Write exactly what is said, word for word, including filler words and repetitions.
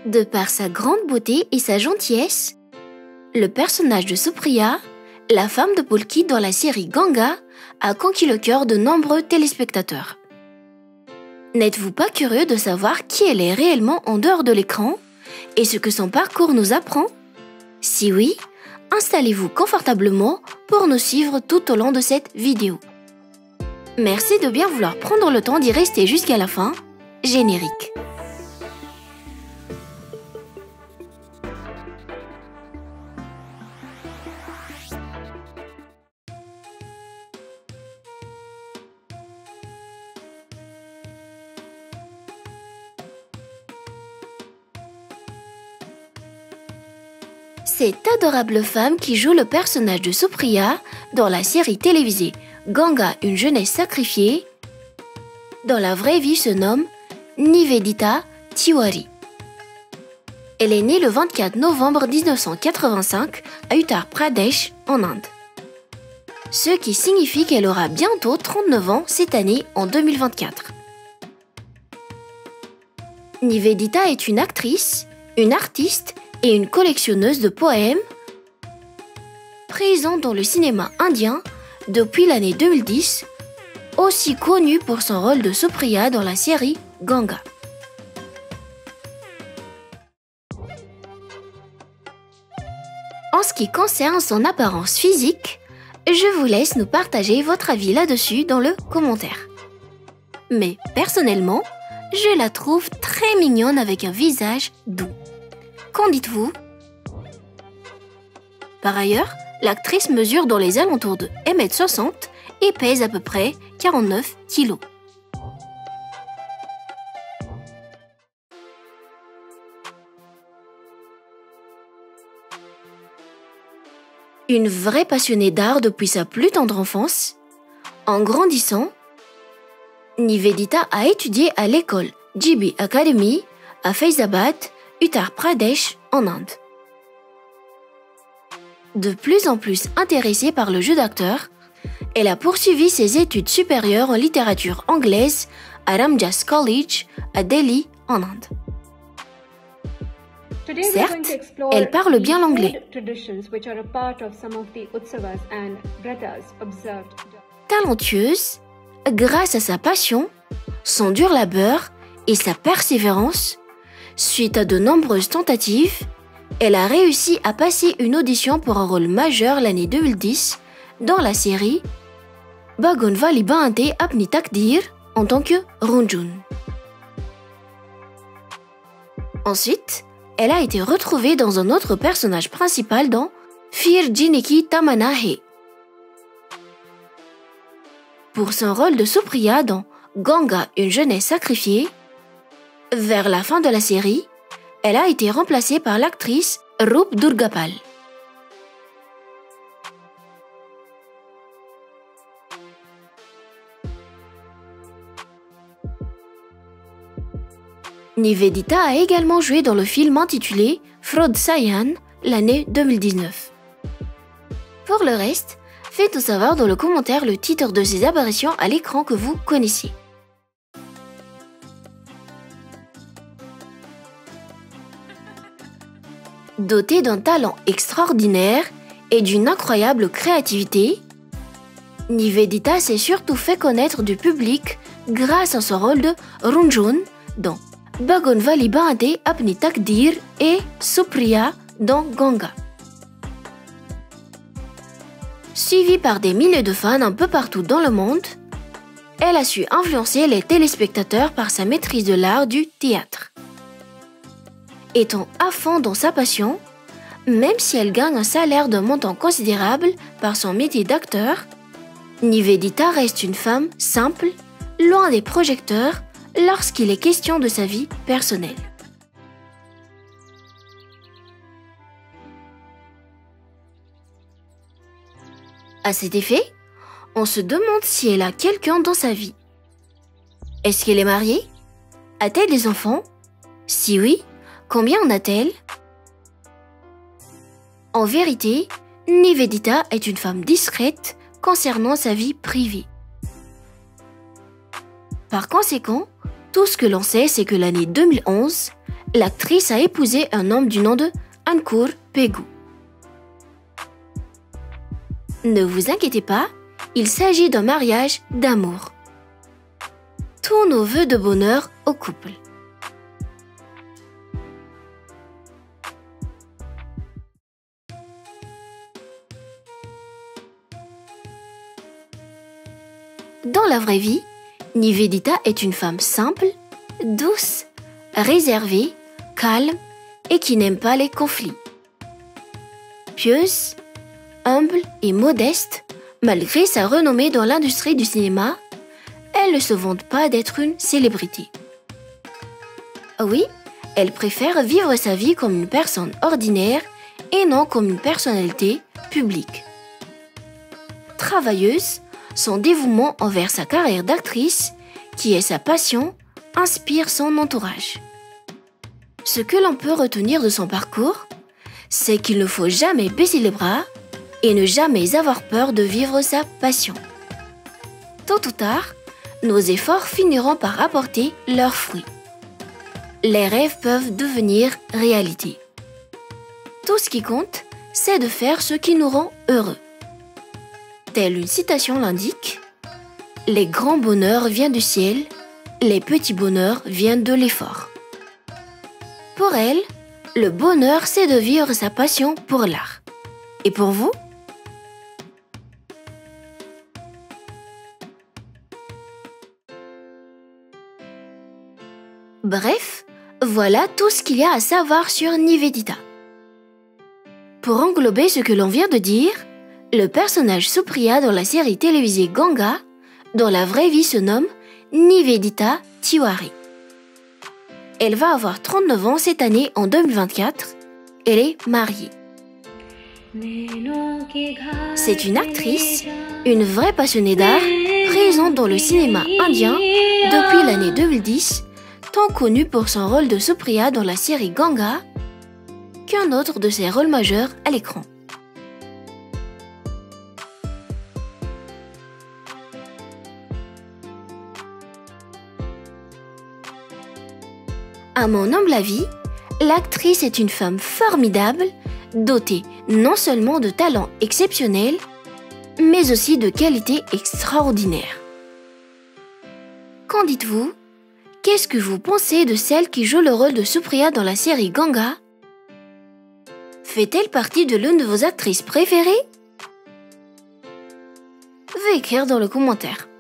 De par sa grande beauté et sa gentillesse, le personnage de Supriya, la femme de Polki dans la série Ganga, a conquis le cœur de nombreux téléspectateurs. N'êtes-vous pas curieux de savoir qui elle est réellement en dehors de l'écran et ce que son parcours nous apprend? Si oui, installez-vous confortablement pour nous suivre tout au long de cette vidéo. Merci de bien vouloir prendre le temps d'y rester jusqu'à la fin. Générique. Cette adorable femme qui joue le personnage de Supriya dans la série télévisée Ganga, une jeunesse sacrifiée, dans la vraie vie se nomme Nivedita Tiwari. Elle est née le vingt-quatre novembre mille neuf cent quatre-vingt-cinq à Uttar Pradesh, en Inde. Ce qui signifie qu'elle aura bientôt trente-neuf ans cette année en deux mille vingt-quatre. Nivedita est une actrice, une artiste et une collectionneuse de poèmes, présente dans le cinéma indien depuis l'année deux mille dix, aussi connue pour son rôle de Supriya dans la série Ganga. En ce qui concerne son apparence physique, je vous laisse nous partager votre avis là-dessus dans le commentaire. Mais personnellement, je la trouve très mignonne avec un visage doux. Qu'en dites-vous? Par ailleurs, l'actrice mesure dans les alentours de un mètre soixante et pèse à peu près quarante-neuf kilos. Une vraie passionnée d'art depuis sa plus tendre enfance, en grandissant, Nivedita a étudié à l'école G B Academy à Faizabad, Uttar Pradesh, en Inde. De plus en plus intéressée par le jeu d'acteur, elle a poursuivi ses études supérieures en littérature anglaise à Ramjas College, à Delhi, en Inde. Certes, elle parle bien l'anglais. Talentueuse, grâce à sa passion, son dur labeur et sa persévérance, suite à de nombreuses tentatives, elle a réussi à passer une audition pour un rôle majeur l'année deux mille dix dans la série Bhagon Wali Baante Apni Takdir en tant que Runjun. Ensuite, elle a été retrouvée dans un autre personnage principal dans Fir Jineki Tamana Hai. Pour son rôle de Supriya dans Ganga, une jeunesse sacrifiée, vers la fin de la série, elle a été remplacée par l'actrice Roop Durgapal. Nivedita a également joué dans le film intitulé Fraud Sayan l'année deux mille dix-neuf. Pour le reste, faites-nous savoir dans le commentaire le titre de ces apparitions à l'écran que vous connaissiez. Dotée d'un talent extraordinaire et d'une incroyable créativité, Nivedita s'est surtout fait connaître du public grâce à son rôle de Runjun dans Bhagon Wali Baante Apni Takdir et Supriya dans Ganga. Suivie par des milliers de fans un peu partout dans le monde, elle a su influencer les téléspectateurs par sa maîtrise de l'art du théâtre. Étant à fond dans sa passion, même si elle gagne un salaire d'un montant considérable par son métier d'acteur, Nivedita reste une femme simple, loin des projecteurs, lorsqu'il est question de sa vie personnelle. À cet effet, on se demande si elle a quelqu'un dans sa vie. Est-ce qu'elle est mariée? A-t-elle des enfants? Si oui, combien en a-t-elle? En vérité, Nivedita est une femme discrète concernant sa vie privée. Par conséquent, tout ce que l'on sait, c'est que l'année deux mille onze, l'actrice a épousé un homme du nom de Ankur Pegu. Ne vous inquiétez pas, il s'agit d'un mariage d'amour. Tous nos vœux de bonheur au couple. Dans la vraie vie, Nivedita est une femme simple, douce, réservée, calme et qui n'aime pas les conflits. Pieuse, humble et modeste, malgré sa renommée dans l'industrie du cinéma, elle ne se vante pas d'être une célébrité. Oui, elle préfère vivre sa vie comme une personne ordinaire et non comme une personnalité publique. Travailleuse, son dévouement envers sa carrière d'actrice, qui est sa passion, inspire son entourage. Ce que l'on peut retenir de son parcours, c'est qu'il ne faut jamais baisser les bras et ne jamais avoir peur de vivre sa passion. Tôt ou tard, nos efforts finiront par apporter leurs fruits. Les rêves peuvent devenir réalité. Tout ce qui compte, c'est de faire ce qui nous rend heureux. Telle une citation l'indique, « Les grands bonheurs viennent du ciel, les petits bonheurs viennent de l'effort. » Pour elle, le bonheur, c'est de vivre sa passion pour l'art. Et pour vous ? Bref, voilà tout ce qu'il y a à savoir sur Nivedita. Pour englober ce que l'on vient de dire, le personnage Supriya dans la série télévisée Ganga, dans la vraie vie se nomme Nivedita Tiwari. Elle va avoir trente-neuf ans cette année en deux mille vingt-quatre. Elle est mariée. C'est une actrice, une vraie passionnée d'art, présente dans le cinéma indien depuis l'année deux mille dix, tant connue pour son rôle de Supriya dans la série Ganga qu'un autre de ses rôles majeurs à l'écran. À mon humble avis, l'actrice est une femme formidable, dotée non seulement de talents exceptionnels, mais aussi de qualités extraordinaires. Qu'en dites-vous ? Qu'est-ce que vous pensez de celle qui joue le rôle de Supriya dans la série Ganga ? Fait-elle partie de l'une de vos actrices préférées ? Veuillez écrire dans le commentaire.